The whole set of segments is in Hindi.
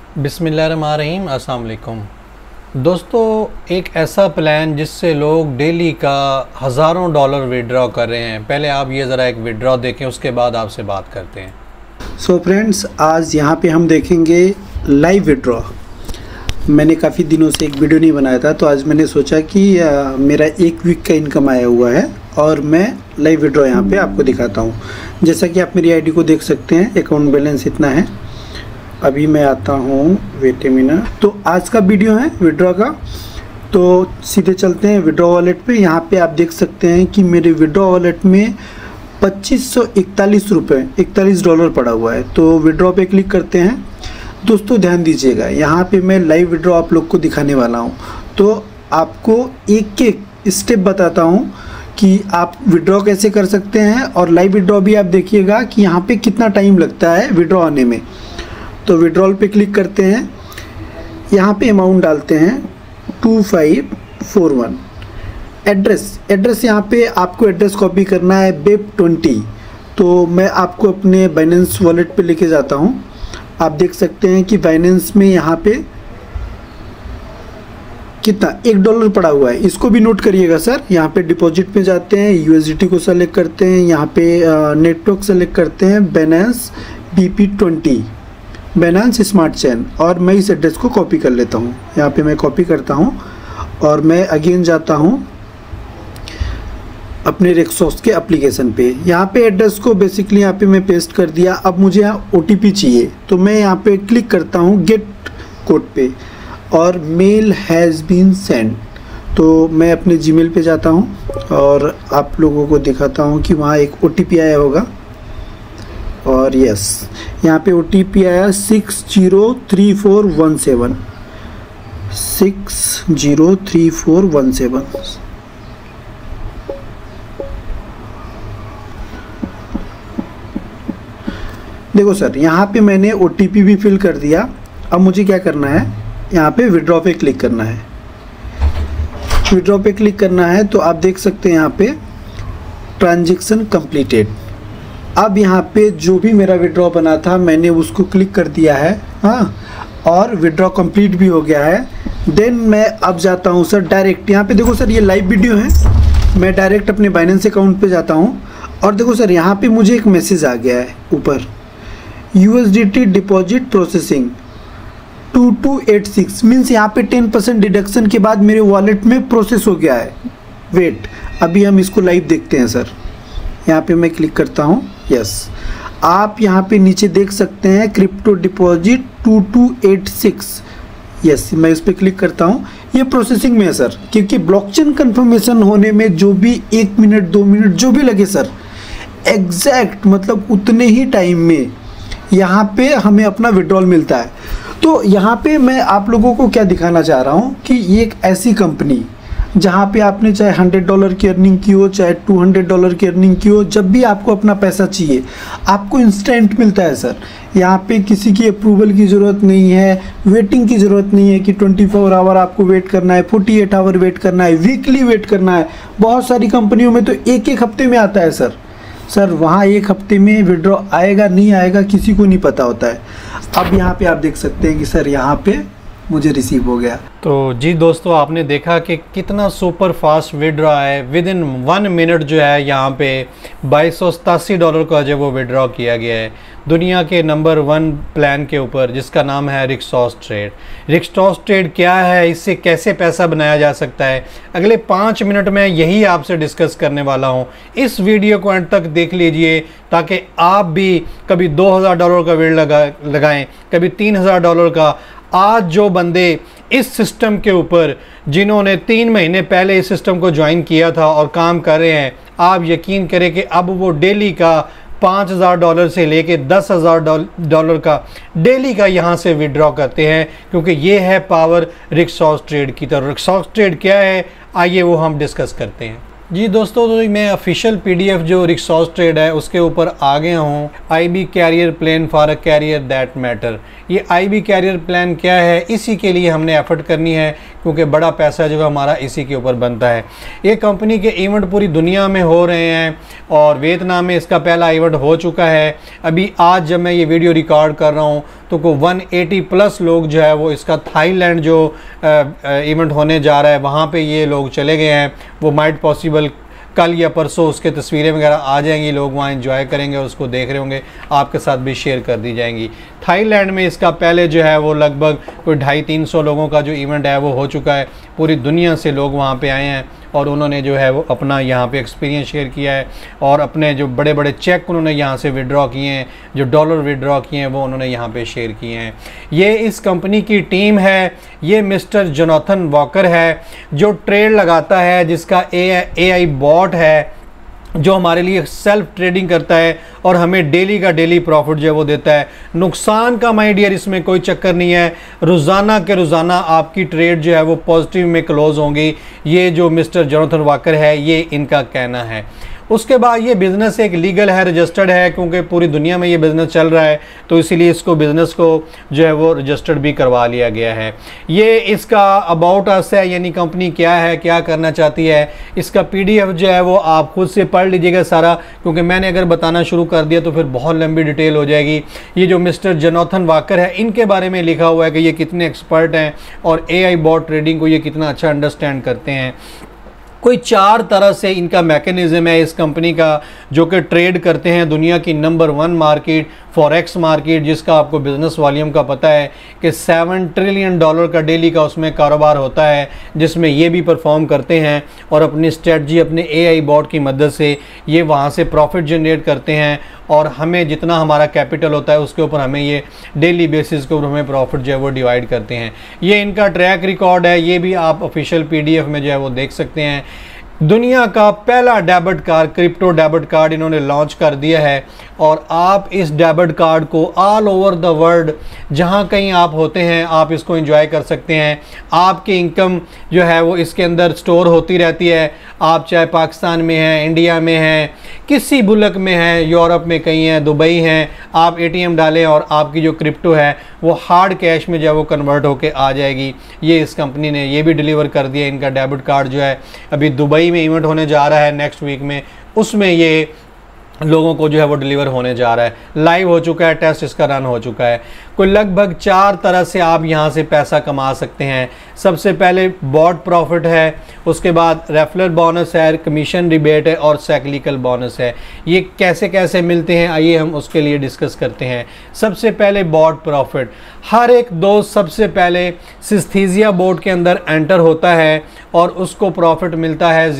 बिस्मिल्लाहिर्रहमानिर्रहीम। अस्सलाम वालेकुम दोस्तों, एक ऐसा प्लान जिससे लोग डेली का हज़ारों डॉलर विड्रॉ कर रहे हैं। पहले आप ये ज़रा एक विड्रॉ देखें, उसके बाद आपसे बात करते हैं। सो फ्रेंड्स, आज यहाँ पे हम देखेंगे लाइव विड्रॉ। मैंने काफ़ी दिनों से एक वीडियो नहीं बनाया था, तो आज मैंने सोचा कि मेरा एक वीक का इनकम आया हुआ है और मैं लाइव विड्रॉ यहाँ पे आपको दिखाता हूँ। जैसा कि आप मेरी आईडी को देख सकते हैं, अकाउंट बैलेंस इतना है। अभी मैं आता हूँ, वेट ए मिनट। तो आज का वीडियो है विड्रॉ का, तो सीधे चलते हैं विड्रॉ वॉलेट पे। यहाँ पे आप देख सकते हैं कि मेरे विड्रॉ वॉलेट में 2541 रुपये 41 डॉलर पड़ा हुआ है। तो विड्रॉ पे क्लिक करते हैं। दोस्तों ध्यान दीजिएगा, यहाँ पे मैं लाइव विड्रॉ आप लोग को दिखाने वाला हूँ, तो आपको एक एक स्टेप बताता हूँ कि आप विड्रॉ कैसे कर सकते हैं। और लाइव विड्रॉ भी आप देखिएगा कि यहाँ पे कितना टाइम लगता है विड्रॉ आने में। तो विड्रॉल पे क्लिक करते हैं, यहाँ पे अमाउंट डालते हैं 2541। एड्रेस यहाँ पे आपको एड्रेस कॉपी करना है BEP20। तो मैं आपको अपने बाइनेंस वॉलेट पे लेके जाता हूँ। आप देख सकते हैं कि बाइनेंस में यहाँ पे कितना $1 पड़ा हुआ है, इसको भी नोट करिएगा सर। यहाँ पे डिपॉजिट पे जाते हैं, USDT को सेलेक्ट करते हैं, यहाँ पे नेटवर्क सेलेक्ट करते हैं, Binance BP20 Binance smart chain, और मैं इस एड्रेस को कॉपी कर लेता हूँ। यहाँ पे मैं कॉपी करता हूँ और मैं अगेन जाता हूँ अपने रिक्सॉस के एप्लीकेशन पे। यहाँ पे एड्रेस को बेसिकली यहाँ पे मैं पेस्ट कर दिया। अब मुझे यहाँ OTP चाहिए, तो मैं यहाँ पे क्लिक करता हूँ गेट कोड पे, और मेल हैज़ बीन सेंड। तो मैं अपने जीमेल पे जाता हूँ और आप लोगों को दिखाता हूँ कि वहाँ एक OTP आया होगा। और यस, यहाँ पे OTP आया 603417 603417। देखो सर, यहाँ पे मैंने OTP भी फिल कर दिया। अब मुझे क्या करना है, यहाँ पे विड्रॉ पे क्लिक करना है। विड्रॉ पे क्लिक करना है तो आप देख सकते हैं यहाँ पे ट्रांजैक्शन कंप्लीटेड। अब यहाँ पे जो भी मेरा विड्रॉ बना था मैंने उसको क्लिक कर दिया है, हाँ, और विड्रॉ कंप्लीट भी हो गया है। देन मैं अब जाता हूँ सर डायरेक्ट, यहाँ पे देखो सर ये लाइव वीडियो है, मैं डायरेक्ट अपने बाइनेंस अकाउंट पे जाता हूँ। और देखो सर यहाँ पे मुझे एक मैसेज आ गया है ऊपर, USDT डिपॉजिट प्रोसेसिंग 2286, मीन्स यहाँ पे 10% डिडक्शन के बाद मेरे वॉलेट में प्रोसेस हो गया है। वेट, अभी हम इसको लाइव देखते हैं सर। यहाँ पे मैं क्लिक करता हूँ, यस। आप यहाँ पे नीचे देख सकते हैं क्रिप्टो डिपॉजिट 2286, यस, मैं इस पर क्लिक करता हूँ। ये प्रोसेसिंग में है सर, क्योंकि ब्लॉकचेन कंफर्मेशन होने में जो भी 1 मिनट 2 मिनट जो भी लगे सर, एग्जैक्ट मतलब उतने ही टाइम में यहाँ पे हमें अपना विड्रॉल मिलता है। तो यहाँ पे मैं आप लोगों को क्या दिखाना चाह रहा हूँ कि ये एक ऐसी कंपनी जहाँ पे आपने चाहे $100 की अर्निंग की हो, चाहे $200 की अर्निंग की हो, जब भी आपको अपना पैसा चाहिए आपको इंस्टेंट मिलता है सर। यहाँ पे किसी की अप्रूवल की ज़रूरत नहीं है, वेटिंग की ज़रूरत नहीं है कि 24 आवर आपको वेट करना है, 48 आवर वेट करना है, वीकली वेट करना है। बहुत सारी कंपनियों में तो एक हफ्ते में आता है सर। वहाँ एक हफ्ते में विड्रॉ आएगा नहीं आएगा किसी को नहीं पता होता है। अब यहाँ पे आप देख सकते हैं कि सर यहाँ पे मुझे रिसीव हो गया। तो जी दोस्तों, आपने देखा कि कितना सुपर फास्ट विड्रॉ है। विद इन 1 मिनट जो है यहाँ पे $2287 का जो वो विड्रॉ किया गया है दुनिया के नंबर 1 प्लान के ऊपर, जिसका नाम है रिक्सॉस ट्रेड। रिक्सॉस ट्रेड क्या है, इससे कैसे पैसा बनाया जा सकता है, अगले 5 मिनट में यही आपसे डिस्कस करने वाला हूँ। इस वीडियो को अंत तक देख लीजिए ताकि आप भी कभी $2000 का विड्रॉ लगाएं, कभी $3000 का। आज जो बंदे इस सिस्टम के ऊपर, जिन्होंने 3 महीने पहले इस सिस्टम को ज्वाइन किया था और काम कर रहे हैं, आप यकीन करें कि अब वो डेली का $5000 से लेके $10,000 का डेली का यहाँ से विड्रॉ करते हैं, क्योंकि ये है पावर रिक्सॉस ट्रेड की। तो रिक्सॉस ट्रेड क्या है, आइए वो हम डिस्कस करते हैं। जी दोस्तों, तो मैं ऑफिशियल पीडीएफ जो रिक्सॉस ट्रेड है उसके ऊपर आ गया हूँ। IB career plan for a career that matter. ये आईबी कैरियर प्लान क्या है, इसी के लिए हमने एफर्ट करनी है, क्योंकि बड़ा पैसा जो है हमारा इसी के ऊपर बनता है। ये कंपनी के इवेंट पूरी दुनिया में हो रहे हैं और वियतनाम में इसका पहला इवेंट हो चुका है। अभी आज जब मैं ये वीडियो रिकॉर्ड कर रहा हूँ तो को 180 प्लस लोग जो है वो इसका थाईलैंड जो इवेंट होने जा रहा है वहाँ पे ये लोग चले गए हैं। वो माइट पॉसिबल कल या परसों उसके तस्वीरें वगैरह आ जाएंगी, लोग वहाँ एंजॉय करेंगे और उसको देख रहे होंगे, आपके साथ भी शेयर कर दी जाएंगी। थाईलैंड में इसका पहले जो है वो लगभग कोई 250-300 लोगों का जो इवेंट है वो हो चुका है। पूरी दुनिया से लोग वहाँ पे आए हैं और उन्होंने जो है वो अपना यहाँ पे एक्सपीरियंस शेयर किया है और अपने जो बड़े बड़े चेक उन्होंने यहाँ से विड्रॉ किए हैं, जो डॉलर विड्रॉ किए हैं वो उन्होंने यहाँ पे शेयर किए हैं। ये इस कंपनी की टीम है, ये मिस्टर जोनाथन वॉकर है जो ट्रेड लगाता है, जिसका AI बॉट है जो हमारे लिए सेल्फ ट्रेडिंग करता है और हमें डेली का डेली प्रॉफिट जो है वो देता है। नुकसान का माय डियर इसमें कोई चक्कर नहीं है, रोज़ाना के रोज़ाना आपकी ट्रेड जो है वो पॉजिटिव में क्लोज होंगी। ये जो मिस्टर जोनाथन वॉकर है ये इनका कहना है। उसके बाद ये बिज़नेस एक लीगल है, रजिस्टर्ड है, क्योंकि पूरी दुनिया में ये बिज़नेस चल रहा है तो इसीलिए इसको बिज़नेस को जो है वो रजिस्टर्ड भी करवा लिया गया है। ये इसका अबाउट अस है, यानी कंपनी क्या है, क्या करना चाहती है। इसका PDF जो है वो आप खुद से पढ़ लीजिएगा सारा, क्योंकि मैंने अगर बताना शुरू कर दिया तो फिर बहुत लंबी डिटेल हो जाएगी। ये जो मिस्टर जोनाथन वॉकर है इनके बारे में लिखा हुआ है कि ये कितने एक्सपर्ट हैं और AI बॉट ट्रेडिंग को ये कितना अच्छा अंडरस्टैंड करते हैं। कोई 4 तरह से इनका मैकेनिज़्म है इस कंपनी का, जो कि ट्रेड करते हैं दुनिया की नंबर 1 मार्केट फॉरेक्स मार्केट, जिसका आपको बिज़नेस वॉल्यूम का पता है कि $7 ट्रिलियन का डेली का उसमें कारोबार होता है, जिसमें ये भी परफॉर्म करते हैं और अपनी स्ट्रेटजी अपने AI बॉट की मदद से ये वहाँ से प्रॉफिट जनरेट करते हैं और हमें जितना हमारा कैपिटल होता है उसके ऊपर हमें ये डेली बेसिस के ऊपर हमें प्रॉफिट जो है वो डिवाइड करते हैं। ये इनका ट्रैक रिकॉर्ड है, ये भी आप ऑफिशियल PDF में जो है वो देख सकते हैं। दुनिया का पहला debit card, crypto debit card इन्होंने लॉन्च कर दिया है और आप इस डेबिट कार्ड को ऑल ओवर द वर्ल्ड जहाँ कहीं आप होते हैं आप इसको एंजॉय कर सकते हैं। आपकी इनकम जो है वो इसके अंदर स्टोर होती रहती है। आप चाहे पाकिस्तान में हैं, इंडिया में हैं, किसी मुल्क में हैं, यूरोप में कहीं हैं, दुबई हैं, आप ATM डालें और आपकी जो क्रिप्टो है वो हार्ड कैश में जो है वो कन्वर्ट होके आ जाएगी। ये इस कंपनी ने ये भी डिलीवर कर दिया। इनका डेबिट कार्ड जो है अभी दुबई में इवेंट होने जा रहा है नेक्स्ट वीक में, उसमें ये लोगों को जो है वो डिलीवर होने जा रहा है। लाइव हो चुका है, टेस्ट इसका रन हो चुका है। कोई लगभग 4 तरह से आप यहाँ से पैसा कमा सकते हैं। सबसे पहले बॉट प्रॉफिट है, उसके बाद रेफरल बोनस है, कमीशन रिबेट है और साइक्लिकल बोनस है। ये कैसे कैसे मिलते हैं आइए हम उसके लिए डिस्कस करते हैं। सबसे पहले बॉट प्रॉफिट। हर एक दोस्त सबसे पहले सिस्थीजिया बोर्ड के अंदर एंटर होता है और उसको प्रॉफिट मिलता है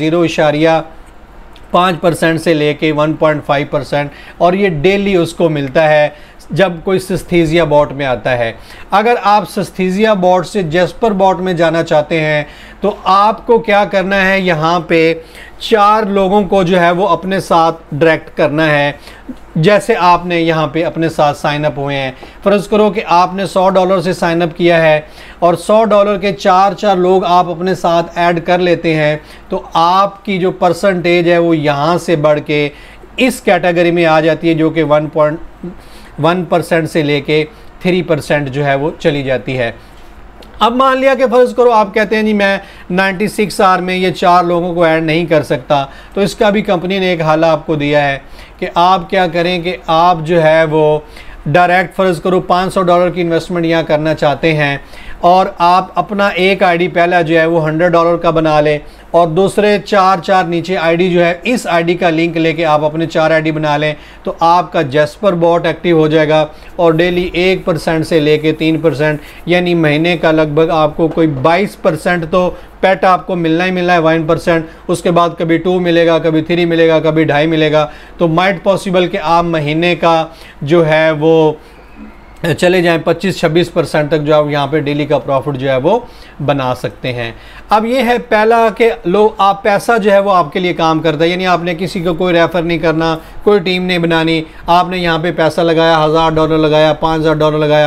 0.5% से लेके 1.5% और ये डेली उसको मिलता है जब कोई सिस्थीजिया बॉट में आता है। अगर आप सिस्थीजिया बॉट से जेस्पर बॉट में जाना चाहते हैं तो आपको क्या करना है, यहाँ पे 4 लोगों को जो है वो अपने साथ डायरेक्ट करना है। जैसे आपने यहाँ पे अपने साथ साइन अप हुए हैं, फ़र्ज़ करो कि आपने $100 से साइन अप किया है और $100 के 4 लोग आप अपने साथ ऐड कर लेते हैं तो आपकी जो परसेंटेज है वो यहाँ से बढ़ के इस कैटेगरी में आ जाती है, जो कि 1.1% से लेके 3% जो है वो चली जाती है। अब मान लिया कि फ़र्ज़ करो आप कहते हैं जी मैं 96 आवर में ये 4 लोगों को ऐड नहीं कर सकता, तो इसका भी कंपनी ने एक हल आपको दिया है कि आप क्या करें कि आप जो है वो डायरेक्ट फ़र्ज़ करो $500 की इन्वेस्टमेंट यहाँ करना चाहते हैं और आप अपना एक आईडी पहला जो है वो $100 का बना लें और दूसरे 4 नीचे आईडी जो है इस आईडी का लिंक लेके आप अपने 4 आईडी बना लें तो आपका जेस्पर बॉट एक्टिव हो जाएगा और डेली 1% से लेके 3% यानी महीने का लगभग आपको कोई 22% तो पेट आपको मिलना ही मिलना है 1%। उसके बाद कभी 2 मिलेगा, कभी 3 मिलेगा, कभी 2.5 मिलेगा। तो माइट पॉसिबल कि आप महीने का जो है वो चले जाएं 25-26% तक जो आप यहाँ पे डेली का प्रॉफिट जो है वो बना सकते हैं। अब ये है पहला कि लोग आप पैसा जो है वो आपके लिए काम करता है, यानी आपने किसी को कोई रेफ़र नहीं करना, कोई टीम नहीं बनानी, आपने यहाँ पे पैसा लगाया $1000 लगाया, $5000 लगाया,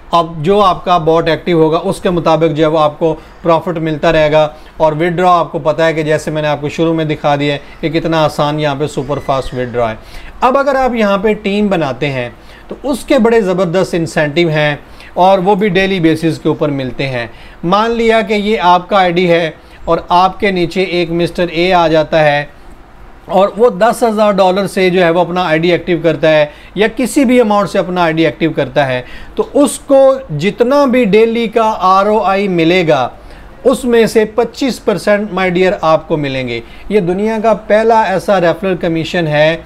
अब जो आपका बॉट एक्टिव होगा उसके मुताबिक जो है वो आपको प्रॉफिट मिलता रहेगा। और विड्रॉ आपको पता है कि जैसे मैंने आपको शुरू में दिखा दिया है कि कितना आसान यहाँ पे सुपर फास्ट विड्रॉ है। अब अगर आप यहाँ पे टीम बनाते हैं तो उसके बड़े ज़बरदस्त इंसेंटिव हैं और वो भी डेली बेसिस के ऊपर मिलते हैं। मान लिया कि ये आपका आईडी है और आपके नीचे एक मिस्टर ए आ जाता है और वो $10,000 से जो है वो अपना आईडी एक्टिव करता है या किसी भी अमाउंट से अपना आईडी एक्टिव करता है, तो उसको जितना भी डेली का आरओआई मिलेगा उसमें से 25% माय डियर आपको मिलेंगे। ये दुनिया का पहला ऐसा रेफरल कमीशन है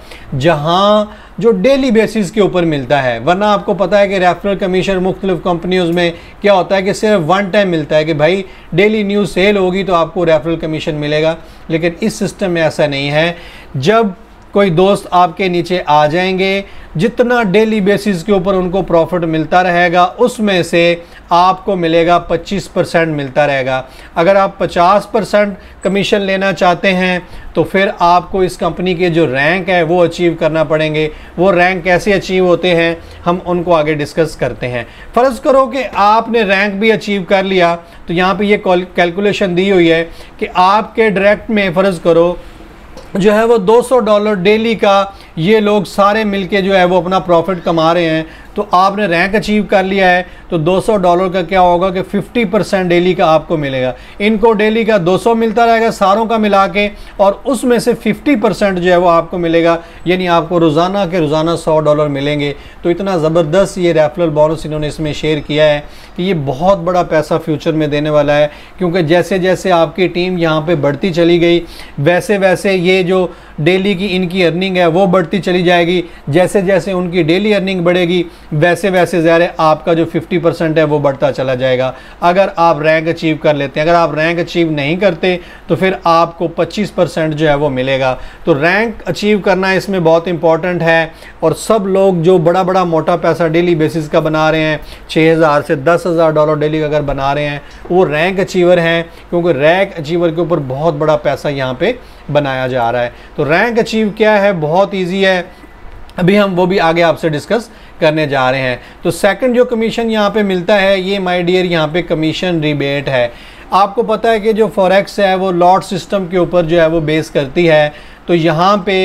जहां जो डेली बेसिस के ऊपर मिलता है। वरना आपको पता है कि रेफरल कमीशन मुख्तलिफ कंपनियों में क्या होता है कि सिर्फ वन टाइम मिलता है कि भाई डेली न्यूज़ सेल होगी तो आपको रेफरल कमीशन मिलेगा, लेकिन इस सिस्टम में ऐसा नहीं है। जब कोई दोस्त आपके नीचे आ जाएंगे, जितना डेली बेसिस के ऊपर उनको प्रॉफिट मिलता रहेगा उसमें से आपको मिलेगा 25% मिलता रहेगा। अगर आप 50% कमीशन लेना चाहते हैं तो फिर आपको इस कंपनी के जो रैंक है वो अचीव करना पड़ेंगे। वो रैंक कैसे अचीव होते हैं हम उनको आगे डिस्कस करते हैं। फ़र्ज़ करो कि आपने रैंक भी अचीव कर लिया, तो यहाँ पे ये कैलकुलेशन दी हुई है कि आपके डायरेक्ट में फ़र्ज़ करो जो है वो $200 डेली का ये लोग सारे मिलके जो है वो अपना प्रॉफिट कमा रहे हैं, तो आपने रैंक अचीव कर लिया है तो $200 का क्या होगा कि 50% डेली का आपको मिलेगा। इनको डेली का 200 मिलता रहेगा सारों का मिला के, और उसमें से 50% जो है वो आपको मिलेगा, यानी आपको रोज़ाना के रोज़ाना $100 मिलेंगे। तो इतना ज़बरदस्त ये रेफरल बोनस इन्होंने इसमें शेयर किया है कि ये बहुत बड़ा पैसा फ्यूचर में देने वाला है, क्योंकि जैसे जैसे आपकी टीम यहाँ पर बढ़ती चली गई वैसे वैसे ये जो डेली की इनकी अर्निंग है वो बढ़ती चली जाएगी। जैसे जैसे उनकी डेली अर्निंग बढ़ेगी वैसे वैसे ज़्यादा आपका जो 50% है वो बढ़ता चला जाएगा, अगर आप रैंक अचीव कर लेते हैं। अगर आप रैंक अचीव नहीं करते तो फिर आपको 25% जो है वो मिलेगा। तो रैंक अचीव करना इसमें बहुत इंपॉर्टेंट है, और सब लोग जो बड़ा बड़ा मोटा पैसा डेली बेसिस का बना रहे हैं, 6,000 से $10,000 डेली का अगर बना रहे हैं, वो रैंक अचीवर हैं, क्योंकि रैंक अचीवर के ऊपर बहुत बड़ा पैसा यहाँ पे बनाया जा रहा है। तो रैंक अचीव क्या है, बहुत ईजी है, अभी हम वो भी आगे आपसे डिस्कस करने जा रहे हैं। तो सेकंड जो कमीशन यहाँ पे मिलता है ये माय डियर यहाँ पे कमीशन रिबेट है। आपको पता है कि जो फॉरेक्स है वो लॉट सिस्टम के ऊपर जो है वो बेस करती है, तो यहाँ पे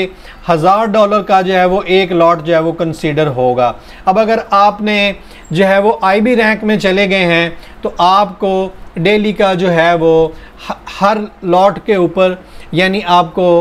$1,000 का जो है वो एक लॉट जो है वो कंसीडर होगा। अब अगर आपने जो है वो IB रैंक में चले गए हैं तो आपको डेली का जो है वो हर लॉट के ऊपर यानी आपको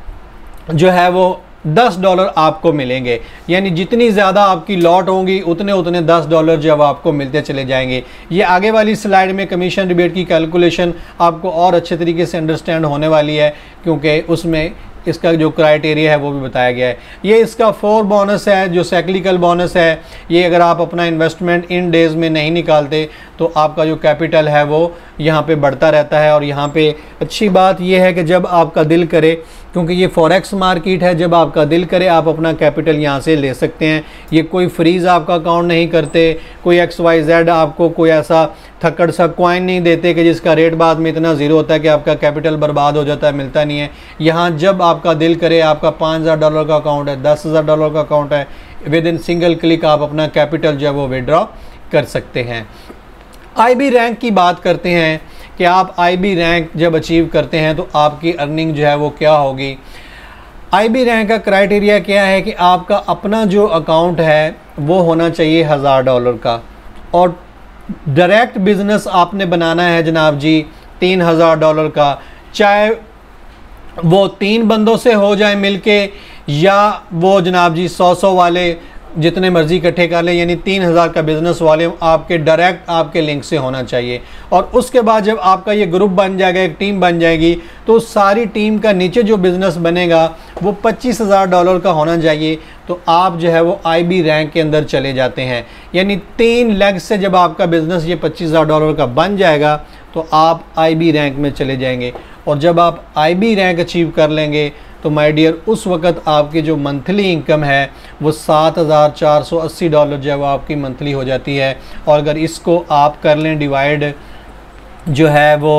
जो है वो $10 आपको मिलेंगे, यानी जितनी ज़्यादा आपकी लॉट होंगी उतने उतने $10 जो है आपको मिलते चले जाएंगे। ये आगे वाली स्लाइड में कमीशन रिबेट की कैलकुलेशन आपको और अच्छे तरीके से अंडरस्टैंड होने वाली है, क्योंकि उसमें इसका जो क्राइटेरिया है वो भी बताया गया है। ये इसका 4 बोनस है जो साइक्लिकल बोनस है। ये अगर आप अपना इन्वेस्टमेंट इन डेज़ में नहीं निकालते तो आपका जो कैपिटल है वो यहाँ पे बढ़ता रहता है। और यहाँ पे अच्छी बात ये है कि जब आपका दिल करे, क्योंकि ये फॉरेक्स मार्केट है, जब आपका दिल करे आप अपना कैपिटल यहाँ से ले सकते हैं। ये कोई फ्रीज़ आपका अकाउंट नहीं करते, कोई XYZ आपको कोई ऐसा थक्कड़ सा कॉइन नहीं देते कि जिसका रेट बाद में इतना ज़ीरो होता है कि आपका कैपिटल बर्बाद हो जाता है, मिलता नहीं है। यहाँ जब आपका दिल करे, आपका $5,000 का अकाउंट है, $10,000 का अकाउंट है, विद इन सिंगल क्लिक आप अपना कैपिटल जो है वो विड्रॉ कर सकते हैं। IB रैंक की बात करते हैं कि आप IB रैंक जब अचीव करते हैं तो आपकी अर्निंग जो है वो क्या होगी। IB रैंक का क्राइटेरिया क्या है कि आपका अपना जो अकाउंट है वो होना चाहिए $1,000 का, और डायरेक्ट बिजनेस आपने बनाना है जनाब जी $3,000 का, चाहे वो 3 बंदों से हो जाए मिलके, या वो जनाब जी 100 वाले जितने मर्जी इकट्ठे कर लें, यानी 3,000 का बिज़नेस वाले आपके डायरेक्ट आपके लिंक से होना चाहिए। और उसके बाद जब आपका ये ग्रुप बन जाएगा, एक टीम बन जाएगी, तो सारी टीम का नीचे जो बिज़नेस बनेगा वो $25,000 का होना चाहिए। तो आप जो है वो IB रैंक के अंदर चले जाते हैं, यानी 3 लेग से जब आपका बिज़नेस ये $25,000 का बन जाएगा तो आप IB रैंक में चले जाएंगे। और जब आप IB रैंक अचीव कर लेंगे तो माय डियर उस वक़्त आपकी जो मंथली इनकम है वो $7,480 जो है वो आपकी मंथली हो जाती है। और अगर इसको आप कर लें डिवाइड जो है वो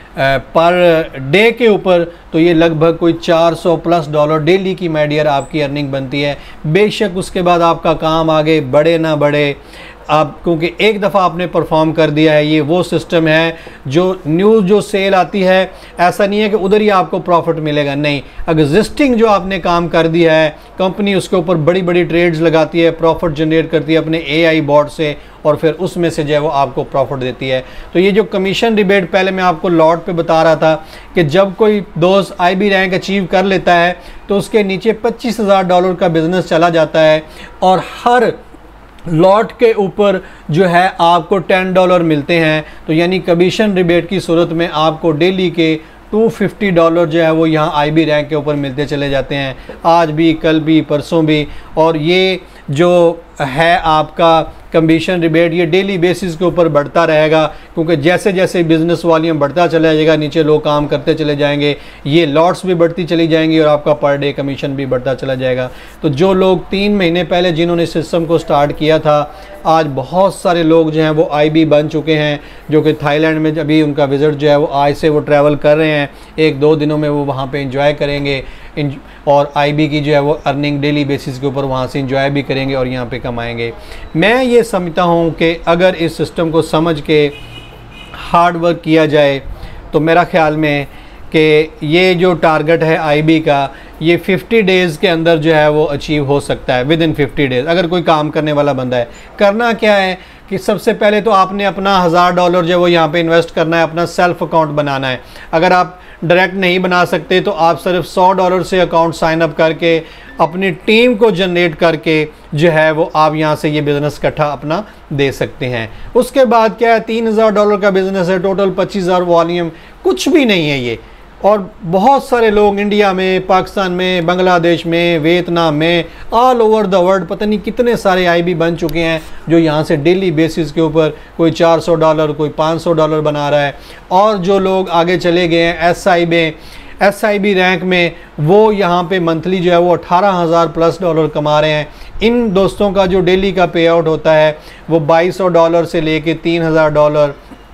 पर डे के ऊपर, तो ये लगभग कोई $400+ डेली की माय डियर आपकी अर्निंग बनती है। बेशक उसके बाद आपका काम आगे बढ़े ना बढ़े, आप क्योंकि एक दफ़ा आपने परफॉर्म कर दिया है, ये वो सिस्टम है जो न्यूज़ जो सेल आती है, ऐसा नहीं है कि उधर ही आपको प्रॉफिट मिलेगा, नहीं, एग्जिस्टिंग जो आपने काम कर दिया है कंपनी उसके ऊपर बड़ी बड़ी ट्रेड्स लगाती है, प्रॉफिट जनरेट करती है अपने AI बॉट से और फिर उसमें से जो है वो आपको प्रॉफिट देती है। तो ये जो कमीशन रिबेट पहले मैं आपको लॉट पे बता रहा था कि जब कोई दोस्त IB रैंक अचीव कर लेता है तो उसके नीचे $25,000 का बिजनेस चला जाता है और हर लॉट के ऊपर जो है आपको $10 मिलते हैं। तो यानी कमीशन रिबेट की सूरत में आपको डेली के $250 जो है वो यहाँ IB रैंक के ऊपर मिलते चले जाते हैं, आज भी, कल भी, परसों भी। और ये जो है आपका कमीशन रिबेट ये डेली बेसिस के ऊपर बढ़ता रहेगा, क्योंकि जैसे जैसे बिज़नेस वॉल्यूम बढ़ता चला जाएगा नीचे लोग काम करते चले जाएंगे, ये लॉट्स भी बढ़ती चली जाएंगी और आपका पर डे कमीशन भी बढ़ता चला जाएगा। तो जो लोग 3 महीने पहले जिन्होंने सिस्टम को स्टार्ट किया था, आज बहुत सारे लोग जो हैं वो IB बन चुके हैं, जो कि थाईलैंड में अभी उनका विज़िट जो है वो आज से वो ट्रैवल कर रहे हैं, 1-2 दिनों में वो वहाँ पे एंजॉय करेंगे और IB की जो है वो अर्निंग डेली बेसिस के ऊपर वहाँ से एंजॉय भी करेंगे और यहाँ पे कमाएंगे। मैं ये समझता हूँ कि अगर इस सिस्टम को समझ के हार्ड वर्क किया जाए तो मेरा ख्याल में कि ये जो टारगेट है IB का, ये 50 डेज़ के अंदर जो है वो अचीव हो सकता है, विद इन 50 डेज़, अगर कोई काम करने वाला बंदा है। करना क्या है कि सबसे पहले तो आपने अपना $1000 जो है वो यहाँ पे इन्वेस्ट करना है, अपना सेल्फ अकाउंट बनाना है। अगर आप डायरेक्ट नहीं बना सकते तो आप सिर्फ $100 से अकाउंट साइन अप करके अपनी टीम को जनरेट करके जो है वो आप यहाँ से ये बिज़नेस इकट्ठा अपना दे सकते हैं। उसके बाद क्या है, $3000 का बिज़नेस है, टोटल 25,000 वॉल्यूम, कुछ भी नहीं है ये। और बहुत सारे लोग इंडिया में, पाकिस्तान में, बांग्लादेश में, वियतनाम में, ऑल ओवर द वर्ल्ड पता नहीं कितने सारे IB बन चुके हैं जो यहाँ से डेली बेसिस के ऊपर कोई $400, कोई $500 बना रहा है। और जो लोग आगे चले गए हैं SIB रैंक में, वो यहाँ पे मंथली जो है वो $18,000+ कमा रहे हैं। इन दोस्तों का जो डेली का पे आउट होता है वो $2200 से लेके $3000,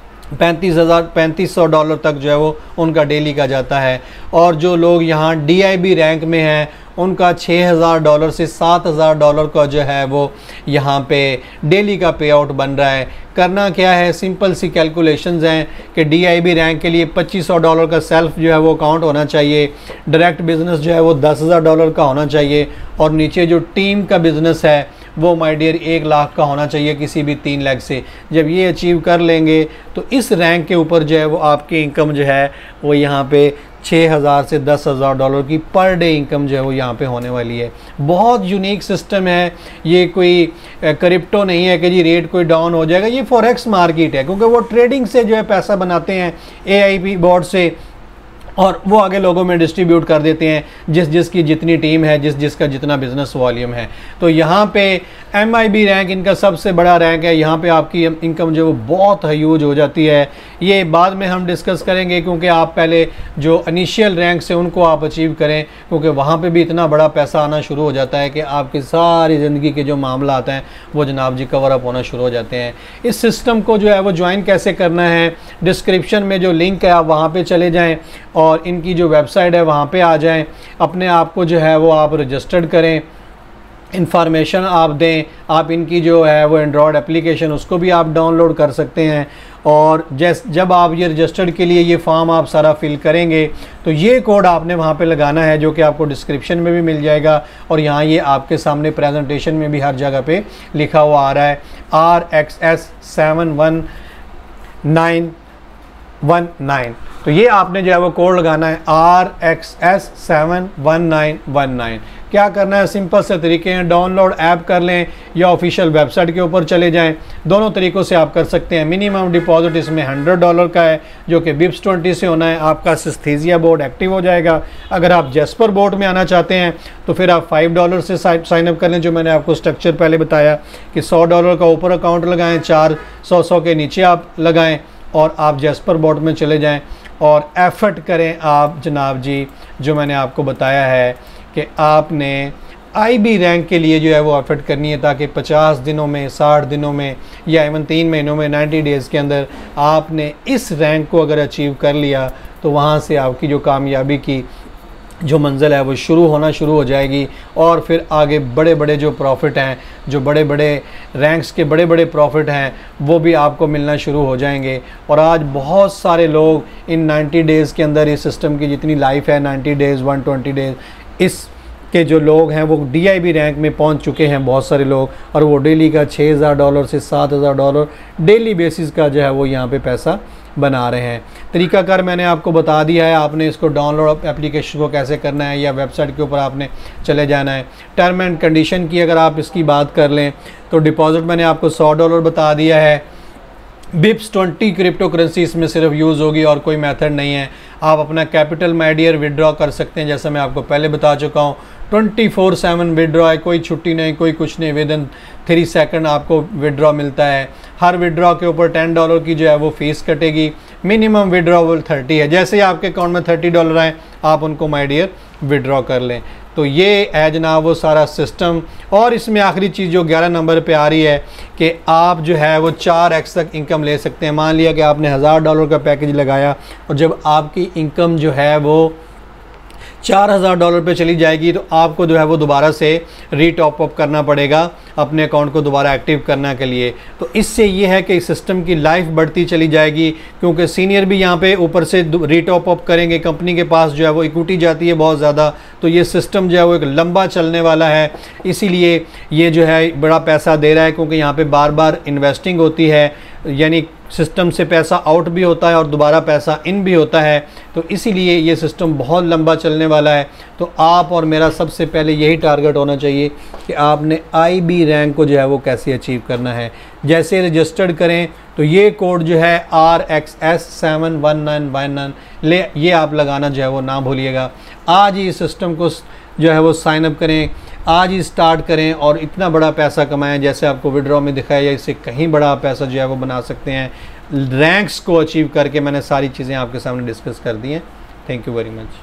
$3500 तक जो है वो उनका डेली का जाता है। और जो लोग यहाँ DIB रैंक में हैं उनका $6000 से $7000 का जो है वो यहाँ पे डेली का पे आउट बन रहा है। करना क्या है, सिंपल सी कैलकुलेशंस हैं कि DIB रैंक के लिए $2500 का सेल्फ जो है वो अकाउंट होना चाहिए, डायरेक्ट बिज़नेस जो है वो $10,000 का होना चाहिए और नीचे जो टीम का बिज़नेस है वो माय डियर 1 लाख का होना चाहिए किसी भी 3 लाख से। जब ये अचीव कर लेंगे तो इस रैंक के ऊपर जो है वो आपकी इनकम जो है वो यहाँ पे $6000 से $10,000 की पर डे इनकम जो है वो यहाँ पे होने वाली है। बहुत यूनिक सिस्टम है ये, कोई क्रिप्टो नहीं है कि जी रेट कोई डाउन हो जाएगा, ये फॉरेक्स मार्केट है, क्योंकि वो ट्रेडिंग से जो है पैसा बनाते हैं AIB बोर्ड से और वो आगे लोगों में डिस्ट्रीब्यूट कर देते हैं जिसकी जितनी टीम है, जिसका जितना बिज़नेस वॉल्यूम है। तो यहाँ पे MIB रैंक इनका सबसे बड़ा रैंक है, यहाँ पे आपकी इनकम जो वो बहुत ह्यूज हो जाती है। ये बाद में हम डिस्कस करेंगे, क्योंकि आप पहले जो इनिशियल रैंक से उनको आप अचीव करें, क्योंकि वहाँ पे भी इतना बड़ा पैसा आना शुरू हो जाता है कि आपकी सारी ज़िंदगी के जो मामला आते हैं वो जनाब जी कवर अप होना शुरू हो जाते हैं। इस सिस्टम को जो है वो ज्वाइन कैसे करना है, डिस्क्रिप्शन में जो लिंक है आप वहाँ पर चले जाएँ और इनकी जो वेबसाइट है वहाँ पे आ जाएं, अपने आप को जो है वो आप रजिस्टर्ड करें, इंफॉर्मेशन आप दें। आप इनकी जो है वो एंड्रॉयड एप्लीकेशन उसको भी आप डाउनलोड कर सकते हैं। और जब आप ये रजिस्टर्ड के लिए ये फॉर्म आप सारा फिल करेंगे तो ये कोड आपने वहाँ पे लगाना है, जो कि आपको डिस्क्रिप्शन में भी मिल जाएगा और यहाँ ये आपके सामने प्रेजेंटेशन में भी हर जगह पे लिखा हुआ आ रहा है, RXS 71919। तो ये आपने जो है वो कोड लगाना है RXS 71919। क्या करना है, सिंपल से तरीके हैं, डाउनलोड ऐप कर लें या ऑफिशियल वेबसाइट के ऊपर चले जाएं, दोनों तरीक़ों से आप कर सकते हैं। मिनिमम डिपॉजिट इसमें $100 का है, जो कि BIPS 20 से होना है। आपका सिस्थीजिया बोर्ड एक्टिव हो जाएगा। अगर आप जैस्पर बोर्ड में आना चाहते हैं तो फिर आप $5 से साइन अप कर लें, जो मैंने आपको स्ट्रक्चर पहले बताया कि $100 का ऊपर अकाउंट लगाएँ, 400 के नीचे आप लगाएँ और आप जैस्पर बोर्ड में चले जाएँ और एफर्ट करें आप जनाब जी, जो मैंने आपको बताया है कि आपने IB रैंक के लिए जो है वो एफर्ट करनी है, ताकि 50 दिनों में, 60 दिनों में या इवन 3 महीनों में, 90 डेज़ के अंदर आपने इस रैंक को अगर अचीव कर लिया तो वहाँ से आपकी जो कामयाबी की जो मंजिल है वो शुरू हो जाएगी और फिर आगे बड़े बड़े जो प्रॉफिट हैं, जो बड़े बड़े रैंक्स के बड़े बड़े प्रॉफिट हैं, वो भी आपको मिलना शुरू हो जाएंगे। और आज बहुत सारे लोग इन 90 डेज़ के अंदर इस सिस्टम की जितनी लाइफ है 90 डेज़ 120 डेज़, इस के जो लोग हैं वो DIB रैंक में पहुंच चुके हैं बहुत सारे लोग, और वो डेली का $6000 से $7000 डेली बेसिस का जो है वो यहाँ पे पैसा बना रहे हैं। तरीकाकार मैंने आपको बता दिया है, आपने इसको डाउनलोड एप्लीकेशन को कैसे करना है या वेबसाइट के ऊपर आपने चले जाना है। टर्म एंड कंडीशन की अगर आप इसकी बात कर लें तो डिपॉजिट मैंने आपको $100 बता दिया है। बिप्स 20 क्रिप्टो करेंसी इसमें सिर्फ यूज़ होगी और कोई मेथड नहीं है। आप अपना कैपिटल माइडियर विड्रॉ कर सकते हैं, जैसा मैं आपको पहले बता चुका हूँ। 24/7 विड्रॉ है, कोई छुट्टी नहीं, कोई कुछ नहीं। विदिन 3 सेकंड आपको विड्रॉ मिलता है। हर विड्रॉ के ऊपर $10 की जो है वो फ़ीस कटेगी। मिनिमम विड्रॉवल 30 है। जैसे ही आपके अकाउंट में $30 आए आप उनको माइडियर विड्रॉ कर लें। तो ये है जनाब वो सारा सिस्टम। और इसमें आखिरी चीज़ जो 11 नंबर पे आ रही है कि आप जो है वो 4x तक इनकम ले सकते हैं। मान लिया कि आपने $1000 का पैकेज लगाया और जब आपकी इनकम जो है वो $4000 पे चली जाएगी तो आपको जो है वो दोबारा से रीटॉप अप करना पड़ेगा अपने अकाउंट को दोबारा एक्टिव करने के लिए। तो इससे ये है कि इस सिस्टम की लाइफ बढ़ती चली जाएगी, क्योंकि सीनियर भी यहाँ पे ऊपर से रीटॉप अप करेंगे। कंपनी के पास जो है वो इक्विटी जाती है बहुत ज़्यादा, तो ये सिस्टम जो है वो एक लंबा चलने वाला है। इसीलिए ये जो है बड़ा पैसा दे रहा है, क्योंकि यहाँ पर बार बार इन्वेस्टिंग होती है, यानी सिस्टम से पैसा आउट भी होता है और दोबारा पैसा इन भी होता है। तो इसीलिए ये सिस्टम बहुत लंबा चलने वाला है। तो आप और मेरा सबसे पहले यही टारगेट होना चाहिए कि आपने IB रैंक को जो है वो कैसे अचीव करना है। जैसे रजिस्टर्ड करें तो ये कोड जो है RXS71999 ये आप लगाना जो है वो ना भूलिएगा। आज ही इस सिस्टम को जो है वो साइन अप करें, आज ही स्टार्ट करें और इतना बड़ा पैसा कमाएं जैसे आपको विड्रॉ में दिखाया, या इससे कहीं बड़ा पैसा जो है वो बना सकते हैं। रैंक्स को अचीव करके मैंने सारी चीज़ें आपके सामने डिस्कस कर दी हैं। Thank you very much.